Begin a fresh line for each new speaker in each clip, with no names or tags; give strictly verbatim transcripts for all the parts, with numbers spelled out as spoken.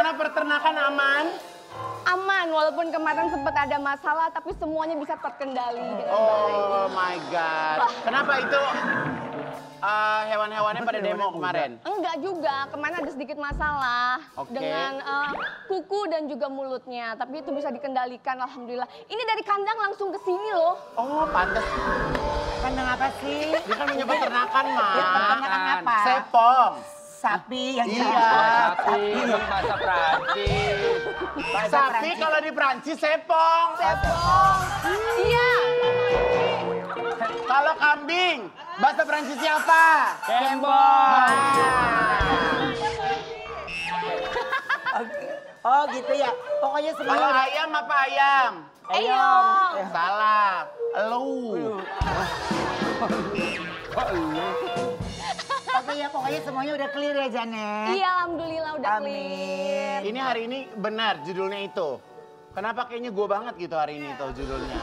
Gimana peternakan aman?
Aman, walaupun kemarin sempat ada masalah, tapi semuanya bisa terkendali dengan baik.
Oh my God. Kenapa itu uh, hewan-hewannya pada demo kemarin?
Enggak juga, kemarin ada sedikit masalah
Oke.
dengan uh, kuku dan juga mulutnya. Tapi itu bisa dikendalikan, alhamdulillah. Ini dari kandang langsung ke sini loh.
Oh, pantas.
Kandang apa sih?
Dia kan punya peternakan, Ma.
Ya, peternakan apa?
Sepong.
Sapi yang
Iya.
Sapi, bahasa Prancis.
Sapi kalau di Prancis sepong.
Sepong. Iya.
Kalau kambing, bahasa Prancisnya apa?
Kembang.
Oh gitu ya. Pokoknya semua.
Kalau ayam apa ayam?
Eyong.
Salah. Elu.
Oke ya, pokoknya semuanya udah clear ya, Janet.
Iya, alhamdulillah udah
Amin.
clear.
Ini hari ini benar judulnya itu. Kenapa kayaknya gue banget gitu hari ini tuh judulnya?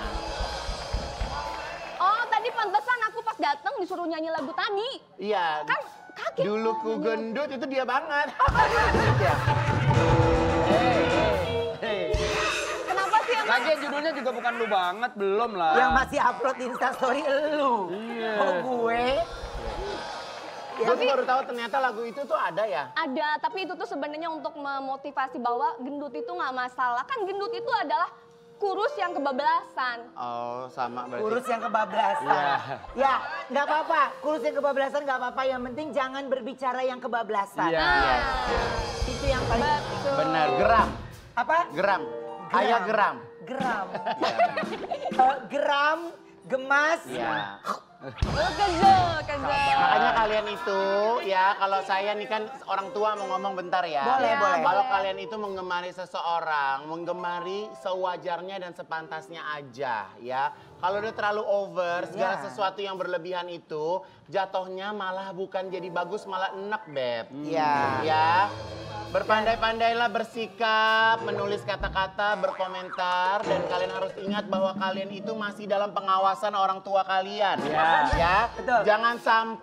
Oh, tadi pantesan aku pas datang disuruh nyanyi lagu tadi.
Iya.
Kan kaget.
Dulu ku gendut itu dia banget. Ya.
Kenapa sih emang?
Lagian judulnya juga bukan lu banget, belum lah.
Yang masih upload di Instastory elu.
Iya.
Oh gue.
Gue tuh baru tahu ternyata lagu itu tuh ada ya.
Ada, tapi itu tuh sebenarnya untuk memotivasi bahwa gendut itu nggak masalah. Kan gendut itu adalah kurus yang kebablasan.
Oh, sama berarti.
Kurus yang kebablasan.
Iya.
Ya, nggak apa-apa. Kurus yang kebablasan nggak apa-apa. Yang penting jangan berbicara yang kebablasan.
Iya.
Nah,
Itu yang paling
betul.
Benar, geram.
apa?
Geram. Ayah geram.
Geram.
Iya.
Eh, geram, gemas.
Iya.
Oh, kezel, kezel.
Makanya kalian itu ya kalau saya nih kan orang tua mau ngomong bentar ya.
Boleh,
Ya,
boleh.
Kalau
boleh.
kalian itu menggemari seseorang, menggemari sewajarnya dan sepantasnya aja ya. Kalau udah terlalu over, segala
Ya.
sesuatu yang berlebihan itu jatuhnya malah bukan jadi bagus, malah enak, Beb.
Iya.
Ya. Berpandai-pandailah bersikap, menulis kata-kata, berkomentar, dan kalian harus ingat bahwa kalian itu masih dalam pengawasan orang tua kalian.
Ya.
Ya.
Betul.
Jangan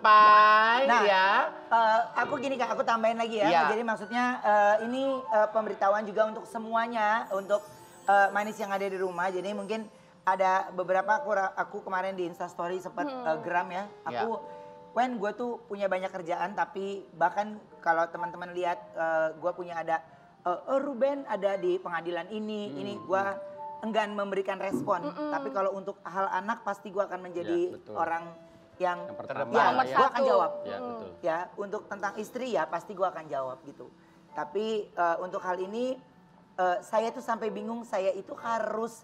sampai
Nah,
ya.
eh, aku gini Kak, aku tambahin lagi ya.
Iya.
Jadi maksudnya eh, ini eh, pemberitahuan juga untuk semuanya, untuk eh, manis yang ada di rumah. Jadi mungkin ada beberapa aku, aku kemarin di Instastory sempat eh, geram ya. Aku, Wen, gue tuh punya banyak kerjaan, tapi bahkan kalau teman-teman lihat eh, gue punya ada, eh, oh Ruben ada di pengadilan ini, ini gue enggan memberikan respon. Tapi kalau untuk hal anak pasti gue akan menjadi
Ya, betul.
orang yang,
Yang pertama.
ya,
Nomor
gue akan
satu.
jawab.
Ya, betul.
Ya, untuk tentang istri ya pasti gue akan jawab gitu. Tapi eh, untuk hal ini eh, saya tuh sampai bingung, saya itu harus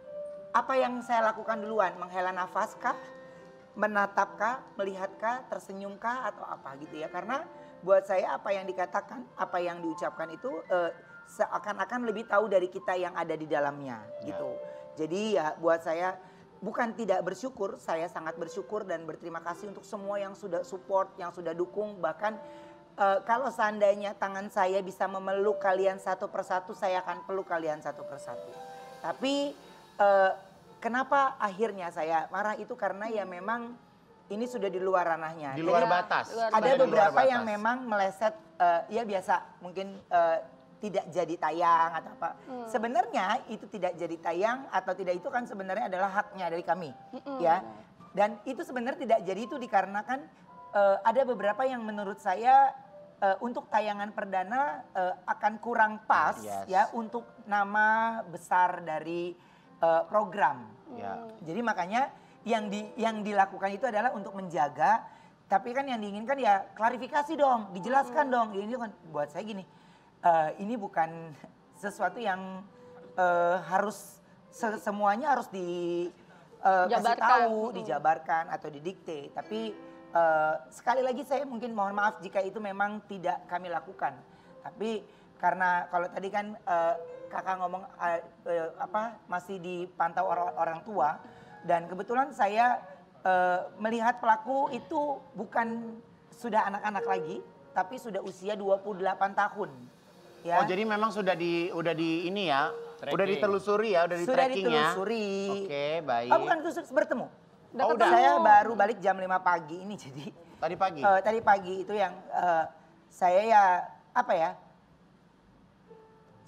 apa yang saya lakukan duluan, menghela nafas kah, menatapkah, melihatkah, tersenyumkah atau apa gitu ya. Karena buat saya apa yang dikatakan, apa yang diucapkan itu eh, seakan-akan lebih tahu dari kita yang ada di dalamnya gitu. Jadi ya buat saya bukan tidak bersyukur, saya sangat bersyukur dan berterima kasih untuk semua yang sudah support, yang sudah dukung. Bahkan eh, kalau seandainya tangan saya bisa memeluk kalian satu persatu, saya akan peluk kalian satu persatu. Tapi eh, kenapa akhirnya saya marah itu karena ya memang ini sudah di luar ranahnya.
Di luar
Jadi,
batas.
luar
ada
Di luar
beberapa
batas.
yang memang meleset, eh, ya biasa mungkin eh, tidak jadi tayang atau apa. Sebenarnya itu tidak jadi tayang atau tidak itu kan sebenarnya adalah haknya dari kami, ya. Dan itu sebenarnya tidak jadi itu dikarenakan eh, ada beberapa yang menurut saya eh, untuk tayangan perdana eh, akan kurang pas,
Yes.
ya, untuk nama besar dari eh, program.
Ya.
Jadi makanya yang di yang dilakukan itu adalah untuk menjaga, tapi kan yang diinginkan ya klarifikasi dong, dijelaskan dong. Ini kan buat saya gini, eh, ini bukan sesuatu yang eh, harus se- semuanya harus di eh, kasih
Jabarkan.
tahu,
Hmm.
dijabarkan atau didikte. Tapi eh, sekali lagi saya mungkin mohon maaf jika itu memang tidak kami lakukan. Tapi karena kalau tadi kan eh, kakak ngomong eh, eh, apa masih dipantau orang orang tua. Dan kebetulan saya eh, melihat pelaku itu bukan sudah anak-anak lagi, tapi sudah usia dua puluh delapan tahun. Ya.
Oh, jadi memang sudah di udah di ini ya.
Tracking.
Udah ditelusuri ya, udah di
Sudah
tracking ya.
ditelusuri.
Oke, baik.
Oh bukan itu bertemu.
Udah
Oh,
ketemu.
Saya baru balik jam lima pagi ini jadi.
Tadi pagi.
eh, tadi pagi itu yang eh, saya ya apa ya.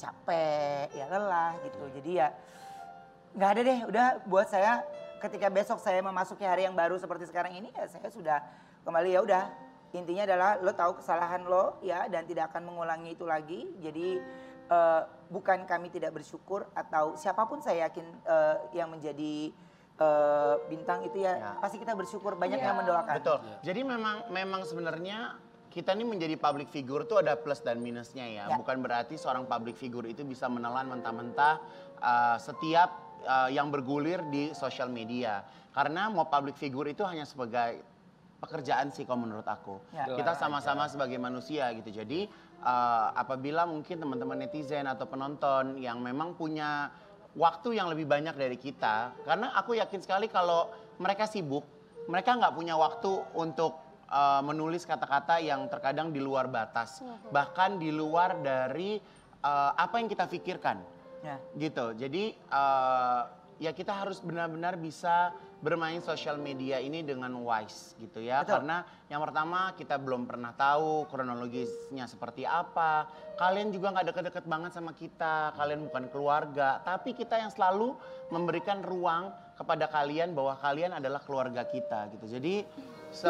capek, ya lelah gitu. Jadi ya nggak ada deh, udah buat saya ketika besok saya memasuki hari yang baru seperti sekarang ini ya saya sudah kembali ya udah. Intinya adalah lo tahu kesalahan lo ya dan tidak akan mengulangi itu lagi. Jadi uh, bukan kami tidak bersyukur atau siapapun saya yakin uh, yang menjadi uh, bintang itu ya, ya pasti kita bersyukur banyak
ya.
yang mendoakan.
Betul. Jadi memang memang sebenarnya kita ini menjadi public figure tuh ada plus dan minusnya ya. ya. Bukan berarti seorang public figure itu bisa menelan mentah-mentah uh, setiap uh, yang bergulir di sosial media. Karena mau public figure itu hanya sebagai pekerjaan sih kalau menurut aku. Ya. Kita sama-sama sebagai manusia gitu. Jadi uh, apabila mungkin teman-teman netizen atau penonton yang memang punya waktu yang lebih banyak dari kita. Karena aku yakin sekali kalau mereka sibuk, mereka nggak punya waktu untuk uh, menulis kata-kata yang terkadang di luar batas. Bahkan di luar dari uh, apa yang kita pikirkan. Ya. Gitu. Jadi uh, ya kita harus benar-benar bisa bermain sosial media ini dengan wise gitu ya. Betul. Karena yang pertama kita belum pernah tahu kronologisnya seperti apa. Kalian juga nggak deket-deket banget sama kita. Kalian bukan keluarga. Tapi kita yang selalu memberikan ruang kepada kalian bahwa kalian adalah keluarga kita gitu. Jadi se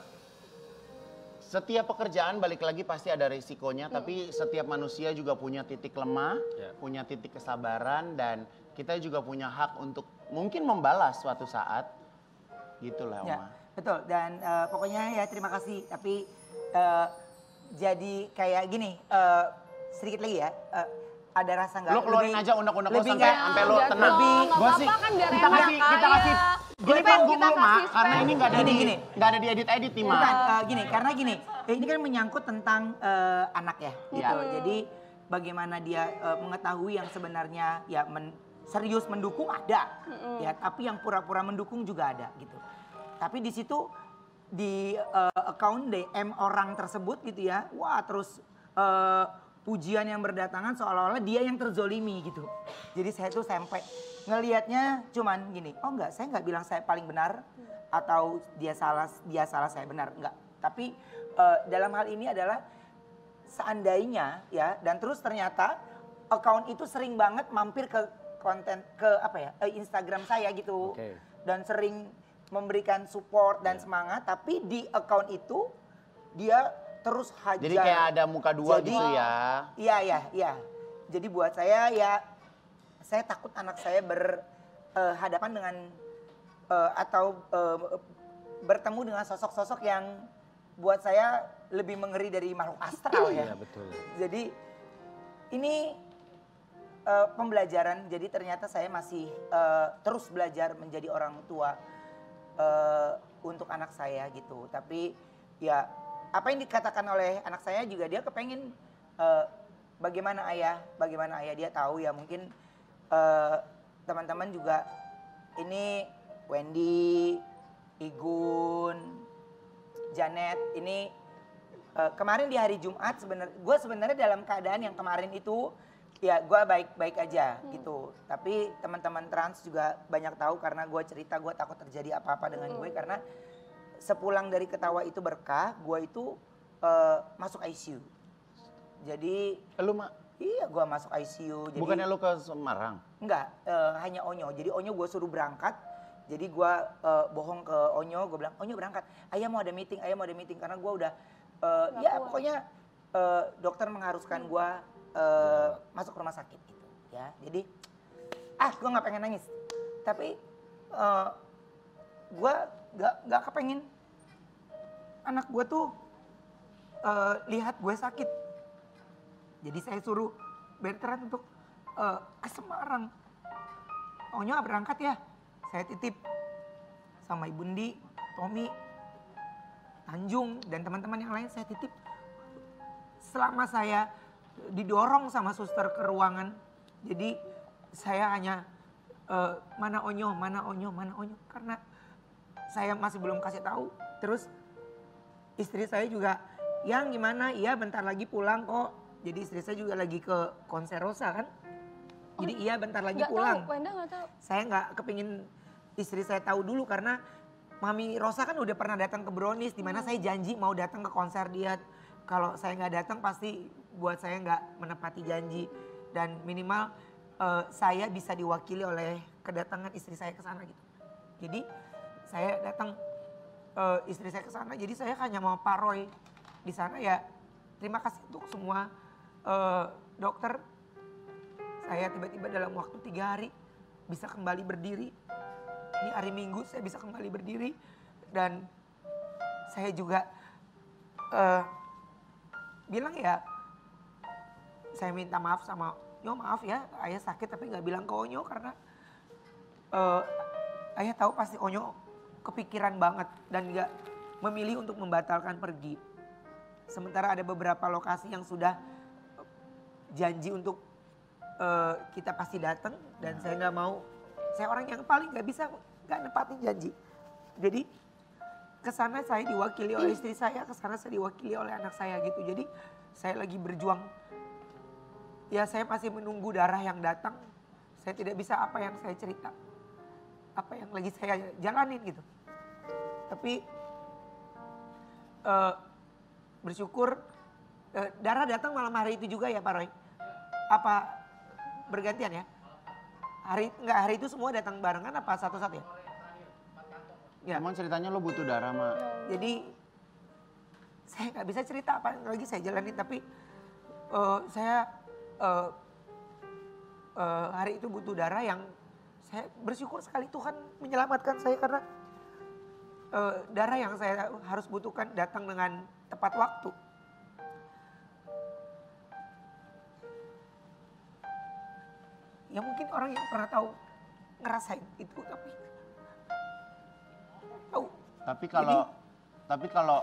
setiap pekerjaan balik lagi pasti ada risikonya. Hmm. Tapi setiap manusia juga punya titik lemah, yeah. punya titik kesabaran dan kita juga punya hak untuk mungkin membalas suatu saat, gitulah Oma.
Ya, betul dan uh, pokoknya ya terima kasih. Tapi uh, jadi kayak gini, uh, sedikit lagi ya, uh, ada rasa nggak?
Lo keluarin lebih, aja unek-unek lo sampai
ya,
sampai lo tenang.
Lebih,
gue sih,
kan biar
kita kasih, kita kasih. Gini panggung dulu Mak, karena ini nggak ada
gini,
di,
gini.
nggak ada di edit-edit nih Mak.
Bukan, uh, gini, karena gini, ini kan menyangkut tentang uh, anak ya, gitu.
Ya.
Jadi bagaimana dia uh, mengetahui yang sebenarnya ya men, serius mendukung ada, mm-hmm. ya. Tapi yang pura-pura mendukung juga ada, gitu. Tapi di situ di uh, account D M orang tersebut gitu ya, wah terus uh, pujian yang berdatangan seolah-olah dia yang terzolimi gitu. Jadi saya tuh sampai ngelihatnya cuman gini, oh enggak, saya nggak bilang saya paling benar atau dia salah, dia salah saya benar, enggak. Tapi uh, dalam hal ini adalah seandainya ya, dan terus ternyata account itu sering banget mampir ke konten ke apa ya uh, Instagram saya gitu, okay. Dan sering memberikan support dan yeah. semangat, tapi di account itu dia terus hajar.
Jadi kayak ada muka dua
Jadi,
gitu ya?
Iya iya iya. Jadi buat saya ya, saya takut anak saya berhadapan uh, dengan uh, atau uh, bertemu dengan sosok-sosok yang buat saya lebih mengeri dari makhluk astral ya. Iya betul. Jadi ini uh, pembelajaran. Jadi ternyata saya masih uh, terus belajar menjadi orang tua uh, untuk anak saya gitu. Tapi ya apa yang dikatakan oleh anak saya juga dia kepengen uh, bagaimana ayah, bagaimana ayah dia tahu ya mungkin uh, teman-teman juga ini Wendy, Igun, Janet ini uh, kemarin di hari Jumat sebenarnya gue sebenarnya dalam keadaan yang kemarin itu ya gue baik-baik aja hmm. gitu. Tapi teman-teman trans juga banyak tahu karena gue cerita gue takut terjadi apa-apa dengan hmm. gue karena sepulang dari ketawa itu berkah, gue itu uh, masuk I C U. Jadi,
lu mak?
Iya, gue masuk I C U. Jadi,
bukannya lu ke Semarang?
Enggak, uh, hanya Onyo. Jadi Onyo gue suruh berangkat. Jadi gue uh, bohong ke Onyo, gue bilang Onyo berangkat. Ayah mau ada meeting, ayah mau ada meeting karena gue udah, uh, ya kuat. Pokoknya uh, dokter mengharuskan gue uh, masuk rumah sakit gitu. Ya, jadi, ah gue nggak pengen nangis. Tapi uh, gue Gak, gak kepengen anak gue tuh uh, lihat gue sakit. Jadi saya suruh Bertrand untuk uh, ke Semarang. Onyo berangkat ya. Saya titip sama Ibu Ndi, Tommy, Tanjung, dan teman-teman yang lain saya titip. Selama saya didorong sama suster ke ruangan. Jadi saya hanya uh, mana Onyo, mana Onyo, mana Onyo. Karena saya masih belum kasih tahu. Terus istri saya juga, yang gimana? Iya bentar lagi pulang kok. Jadi istri saya juga lagi ke konser Rosa kan. Jadi oh, iya bentar lagi pulang.
Tahu, Wenda gak tahu.
Saya nggak kepingin istri saya tahu dulu karena Mami Rosa kan udah pernah datang ke Brownies. Dimana hmm. saya janji mau datang ke konser dia. Kalau saya nggak datang pasti buat saya nggak menepati janji. dan minimal uh, saya bisa diwakili oleh kedatangan istri saya ke sana gitu. Jadi saya datang uh, istri saya ke sana, jadi saya hanya mau Pak Roy di sana ya. Terima kasih untuk semua uh, dokter. Saya tiba-tiba dalam waktu tiga hari bisa kembali berdiri. Ini hari Minggu saya bisa kembali berdiri dan saya juga uh, bilang ya, saya minta maaf sama Onyo, maaf ya ayah sakit tapi nggak bilang ke Onyo karena uh, ayah tahu pasti Onyo kepikiran banget dan nggak memilih untuk membatalkan pergi. Sementara ada beberapa lokasi yang sudah janji untuk uh, kita pasti datang dan saya nggak mau, saya orang yang paling nggak bisa nggak nepatin janji. Jadi kesana saya diwakili oleh istri saya, kesana saya diwakili oleh anak saya gitu. Jadi saya lagi berjuang. Ya saya masih menunggu darah yang datang. Saya tidak bisa apa yang saya cerita. Apa yang lagi saya jalanin gitu. Tapi uh, bersyukur uh, darah datang malam hari itu juga ya Pak Roy. Apa bergantian ya? Hari enggak hari itu semua datang barengan apa satu-satu ya?
Ya. Emang ceritanya lo butuh darah, Mak.
Jadi saya nggak bisa cerita apa yang lagi saya jalanin, tapi uh, saya uh, uh, hari itu butuh darah yang saya bersyukur sekali Tuhan menyelamatkan saya karena uh, darah yang saya harus butuhkan datang dengan tepat waktu. Ya mungkin orang yang pernah tahu ngerasain itu tapi tahu.
Tapi kalau tapi kalau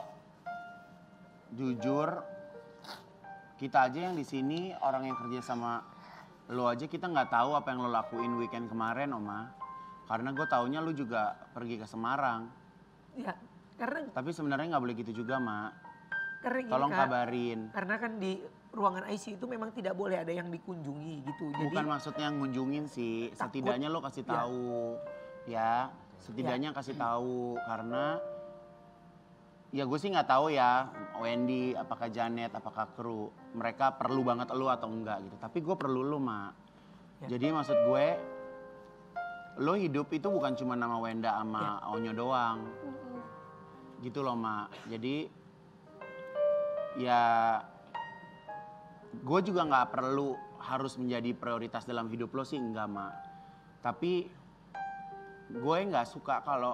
jujur kita aja yang di sini orang yang kerja sama lo aja kita nggak tahu apa yang lo lakuin weekend kemarin, Oma. Karena gue taunya lo juga pergi ke Semarang.
Ya, karena
tapi sebenarnya nggak boleh gitu juga, Mak.
Karena gini,
tolong
Kak,
kabarin.
Karena kan di ruangan I C U itu memang tidak boleh ada yang dikunjungi gitu. Jadi,
bukan maksudnya ngunjungin sih,
takut,
setidaknya lo kasih tahu ya, setidaknya
ya.
kasih tahu karena ya gue sih nggak tahu ya Wendy, apakah Janet, apakah kru mereka perlu banget lo atau enggak gitu. Tapi gue perlu lo, Mak. Ya. Jadi maksud gue lo hidup itu bukan cuma nama Wenda sama ya. Onyo doang, gitu loh, Mak. Jadi ya gue juga nggak perlu harus menjadi prioritas dalam hidup lo sih, enggak, Mak. Tapi gue nggak suka kalau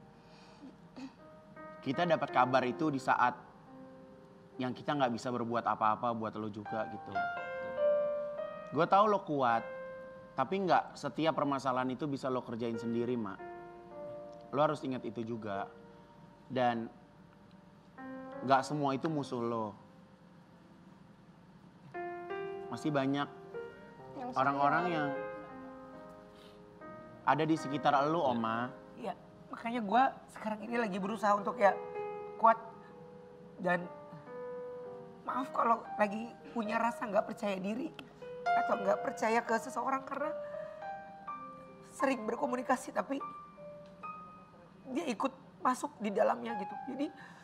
kita dapat kabar itu di saat yang kita nggak bisa berbuat apa-apa buat lo juga gitu. Gue tahu lo kuat, tapi nggak setiap permasalahan itu bisa lo kerjain sendiri, Mak. Lo harus ingat itu juga. Dan nggak semua itu musuh lo. Masih banyak orang-orang yang ada di sekitar lo, Oma.
Iya, makanya gue sekarang ini lagi berusaha untuk ya kuat. Dan maaf kalau lagi punya rasa nggak percaya diri atau nggak percaya ke seseorang karena sering berkomunikasi tapi dia ikut masuk di dalamnya gitu. Jadi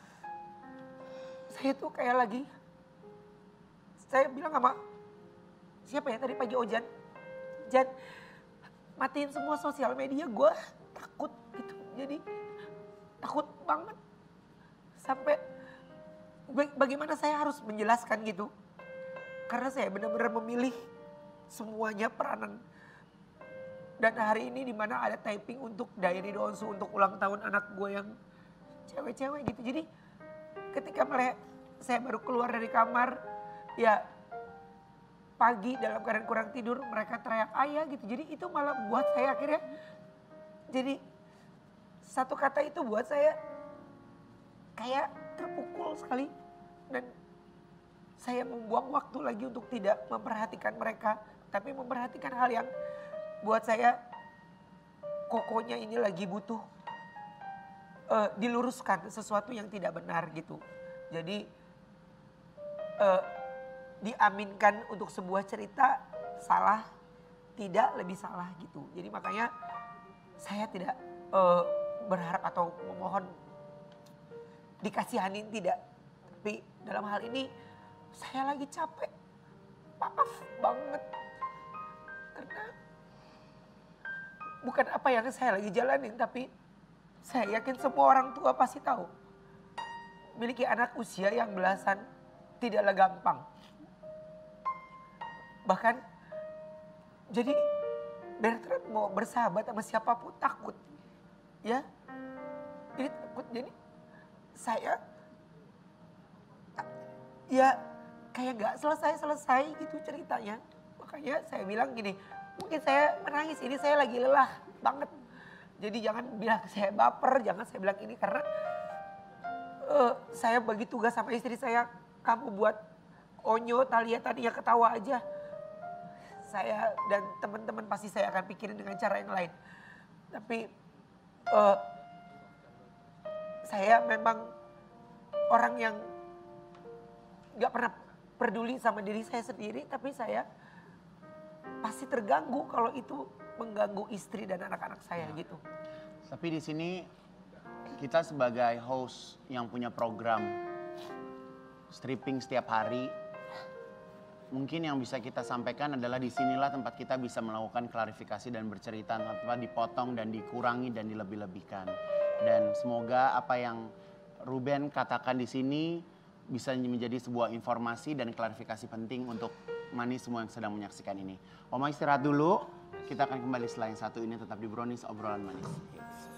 saya tuh kayak lagi, saya bilang sama siapa ya tadi pagi Ojan, Jan matiin semua sosial media, gue takut gitu. Jadi takut banget sampai bagaimana saya harus menjelaskan gitu. Karena saya benar-benar memilih semuanya peranan. Dan hari ini dimana ada typing untuk Diary Donsu untuk ulang tahun anak gue yang cewek-cewek gitu. Jadi ketika mereka, saya baru keluar dari kamar, ya pagi dalam keadaan kurang tidur mereka teriak ayah gitu. Jadi itu malah buat saya akhirnya, jadi satu kata itu buat saya kayak terpukul sekali. Dan saya membuang waktu lagi untuk tidak memperhatikan mereka. Tapi memperhatikan hal yang buat saya kokonya ini lagi butuh uh, diluruskan sesuatu yang tidak benar gitu. Jadi uh, diaminkan untuk sebuah cerita salah, tidak lebih salah gitu. Jadi makanya saya tidak uh, berharap atau memohon dikasihanin, tidak. Tapi dalam hal ini saya lagi capek, maaf banget. Karena bukan apa yang saya lagi jalanin, tapi saya yakin semua orang tua pasti tahu. Memiliki anak usia yang belasan tidaklah gampang. Bahkan jadi Bertrand mau bersahabat sama siapapun takut. Ya. Jadi takut. Jadi saya ya kayak gak selesai-selesai gitu ceritanya. Makanya saya bilang gini, mungkin saya menangis ini saya lagi lelah banget. Jadi jangan bilang saya baper, jangan saya bilang ini karena uh, saya bagi tugas sama istri saya, kamu buat Onyo, Thalia tadinya ketawa aja. Saya dan teman-teman pasti saya akan pikirin dengan cara yang lain. Tapi uh, saya memang orang yang gak pernah peduli sama diri saya sendiri, tapi saya pasti terganggu kalau itu mengganggu istri dan anak-anak saya gitu.
Tapi di sini kita sebagai host yang punya program stripping setiap hari, mungkin yang bisa kita sampaikan adalah di sinilah tempat kita bisa melakukan klarifikasi dan bercerita tanpa dipotong dan dikurangi dan dilebih-lebihkan. Dan semoga apa yang Ruben katakan di sini bisa menjadi sebuah informasi dan klarifikasi penting untuk manis semua yang sedang menyaksikan ini. Oma istirahat dulu, kita akan kembali setelah yang satu ini tetap di Brownies Obrolan Manis.